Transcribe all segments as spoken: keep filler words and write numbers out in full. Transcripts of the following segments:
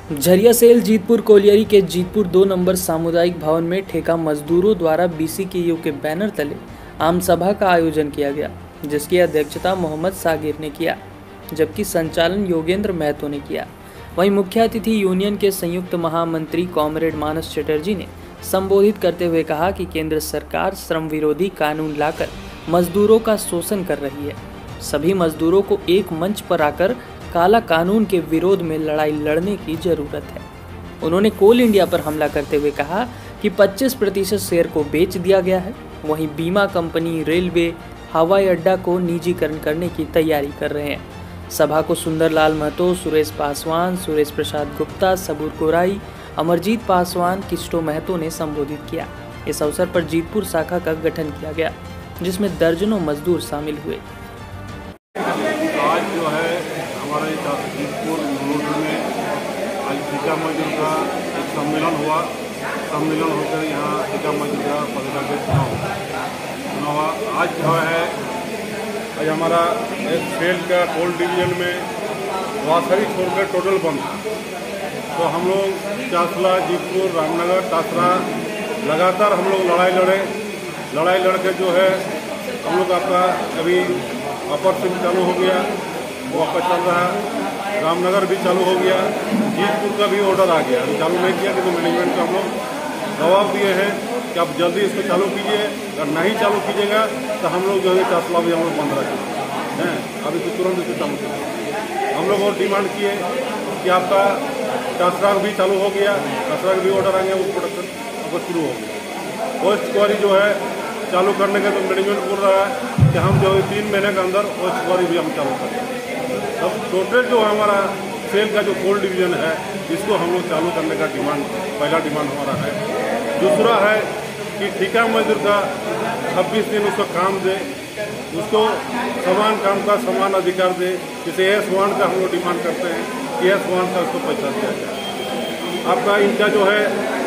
Jharia cell Jeetpur colliery के जीतपुर दो number सामुदायिक भवन में ठेका मजदूरों द्वारा बीसी के यू के बैनर तले आम सभा का आयोजन किया गया, जिसकी अध्यक्षता मोहम्मद सागिर ने किया, जबकि संचालन योगेंद्र महतो ने किया। वहीं मुख्य अतिथि यूनियन के संयुक्त महामंत्री कॉमरेड मानस चटर्जी ने संबोधित करते हुए कहा कि केंद्र सरकार श्रम विरोधी कानून लाकर मजदूरों का शोषण कर रही है। सभी मजदूरों को एक मंच पर आकर काला कानून के विरोध में लड़ाई लड़ने की जरूरत है। उन्होंने कोल इंडिया पर हमला करते हुए कहा कि पच्चीस प्रतिशत शेयर को बेच दिया गया है। वहीं बीमा कंपनी, रेलवे, हवाई अड्डा को निजीकरण करने की तैयारी कर रहे हैं। सभा को सुंदरलाल महतो, सुरेश पासवान, सुरेश प्रसाद गुप्ता, सबूर कोराई, अमरजीत पासवान, किस्टो महतो ने संबोधित किया। इस अवसर पर जीतपुर शाखा का गठन किया गया, जिसमें दर्जनों मजदूर शामिल हुए। आज जो है हमारे जीतपुर रोड में आज ठेका मजदूर का एक सम्मेलन हुआ। सम्मेलन होकर यहाँ ठेका मजदूर का पदाधिकारी चुनाव चुनाव हुआ। आज जो है आज हमारा एक सेल का कोल डिवीजन में वासरी छोड़कर टोटल बंद था। तो हम लोग चासला, जीतपुर, रामनगर, तासरा लगातार हम लोग लड़ाई लड़े लड़ाई लड़के जो है हम लोग आपका अभी अपर सिंह चालू हो गया, वो आपका चल रहा है। रामनगर भी चालू हो गया, जीतपुर का भी ऑर्डर आ गया। अभी चालू नहीं किया, क्योंकि मैनेजमेंट को हम लोग जवाब दिए हैं कि आप जल्दी इसको चालू कीजिए। अगर नहीं चालू कीजिएगा तो हम लोग जो है चासला भी हम लोग बंद रखेंगे हैं। अभी तो तुरंत इसको चालू कीजिए। हम लोग और डिमांड किए कि आपका चासरा भी चालू हो गया, चासरा भी ऑर्डर आ गया, वो प्रोडक्शन आपका शुरू हो गया। पोस्ट क्वारी जो है चालू करने का तो मैनेजमेंट बोल रहा है कि हम जो है तीन महीने के अंदर पोस्ट क्वारी भी हम चालू करें। अब टोटल जो हमारा सेल का जो कोल डिवीजन है, इसको हम लोग चालू करने का डिमांड, पहला डिमांड हमारा है। दूसरा है कि ठेका मजदूर का छब्बीस दिन उसको काम दे, उसको समान काम का समान अधिकार दे। जैसे एस वन का हम लोग डिमांड करते हैं कि एस वन का उसको पैसा दिया जाए। आपका इनका जो है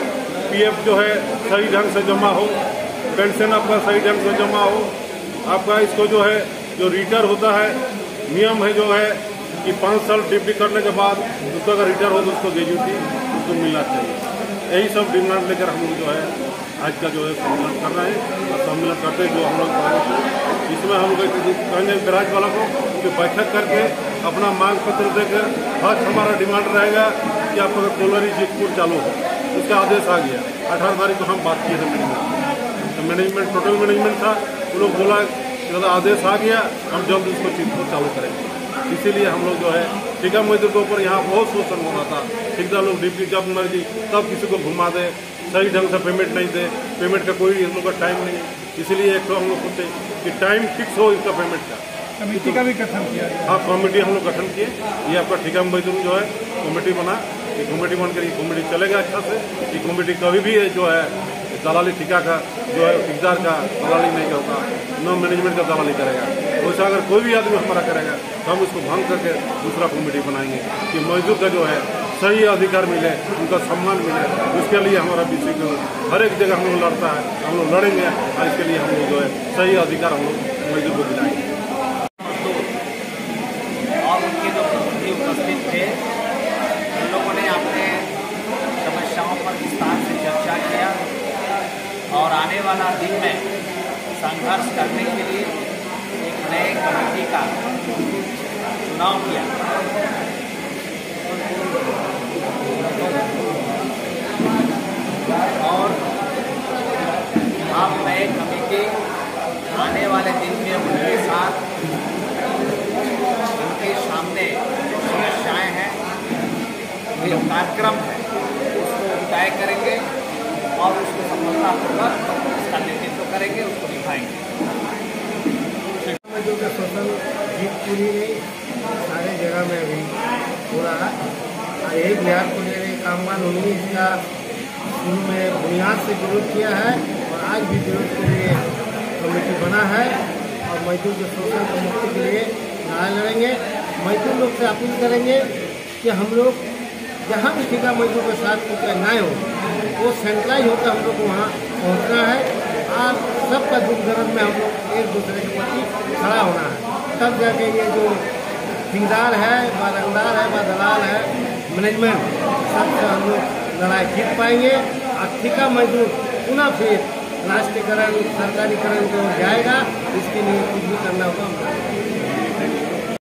पी एफ जो है सही ढंग से जमा हो, पेंशन आपका सही ढंग से जमा हो। आपका इसको जो है जो रिटायर होता है, नियम है जो है कि पाँच साल ड्यूटी करने के बाद उसको अगर रिटायर हो तो उसको ग्रेजुटी उसको मिलना चाहिए। यही सब डिमांड लेकर हम लोग जो है आज का जो है सम्मेलन कर रहे हैं। और सम्मेलन करते जो हम लोग इसमें हम लोग कहेंगे राज्य वालों को कि बैठक करके अपना मांग पत्र देकर फर्स्ट हमारा डिमांड रहेगा कि आपका कोलियरी जीतपुर चालू हो। उसका आदेश आ गया। अठारह तारीख को हम बात किए थे मैनेजमेंट तो मैनेजमेंट टोटल मैनेजमेंट था, वो लोग बोला कि आदेश आ गया, हम जल्द उसको जीतपुर चालू करेंगे। इसीलिए हम लोग जो है ठेका मजदूर के ऊपर यहाँ बहुत शोषण हो रहा था। ठेकेदार लोग ड्यूटी जब मर्जी तब किसी को घुमा दे, सही ढंग से पेमेंट नहीं दे, पेमेंट का कोई हम लोग का टाइम नहीं। इसीलिए एक तो हम लोग सोचते कि टाइम फिक्स हो इसका पेमेंट का। कमेटी का भी गठन किया। हाँ, कमेटी हम लोग गठन किए। ये आपका ठेका मजदूर जो है कमेटी बना, ये कमेटी बनकर ये कमेटी चलेगा अच्छा से। ये कमेटी कभी भी जो है दलाली ठेका का जो है ठेकेदार का दलाली नहीं होगा, न मैनेजमेंट का दलाली करेगा। वैसा अगर कोई भी आदमी हमारा करेगा तो हम उसको भंग करके दूसरा कमेटी बनाएंगे कि मजदूर का जो है सही अधिकार मिले, उनका सम्मान मिले। उसके लिए हमारा बीसी को हर एक जगह हम लोग लड़ता है, हम लोग लड़ेंगे और इसके लिए हम लोग जो है सही अधिकार हम लोग मजदूर को दिलाएंगे। और उनके जो प्रतिनिधि उपस्थित थे, उन लोगों ने अपने समस्याओं पर विस्तार से चर्चा किया और आने वाला दिन में संघर्ष करने के लिए एक नए कमेटी का चुनाव किया। और आप नए कमेटी आने वाले दिन में उनके साथ उनके सामने समस्याएं हैं, जो कार्यक्रम है उसको तय करेंगे और उसको सफलतापूर्वक उसका नेतृत्व करेंगे, उसको दिखाएंगे। जो का शोषण जीतपुरी में सारे जगह में अभी हो रहा है। और यही बिहार कोलियरी कामगार उन्होंने इसका शुरू में बुनियाद से विरोध किया है और आज भी विरोध के लिए कमेटी बना है और मजदूर के शोषण को मुक्ति के लिए लड़ाई लड़ेंगे। मजदूर लोग से अपील करेंगे कि हम लोग जहाँ भी ठेका मजदूर के साथ कुछ अन्याय हो, वो सेंट्रलाइज होकर हम लोग को वहाँ पहुँचना है और सबका दुख दर्द में हम लोग एक दूसरे के प्रति खड़ा होना है। तब जाके ये जो ठेकेदार है, व रंगदार है, व दलाल है, मैनेजमेंट सबसे हम लोग लड़ाई जीत पाएंगे और ठेका मजदूर पुनः फिर राष्ट्रीयकरण सरकारीकरण को जाएगा। इसके लिए कुछ भी करना होगा।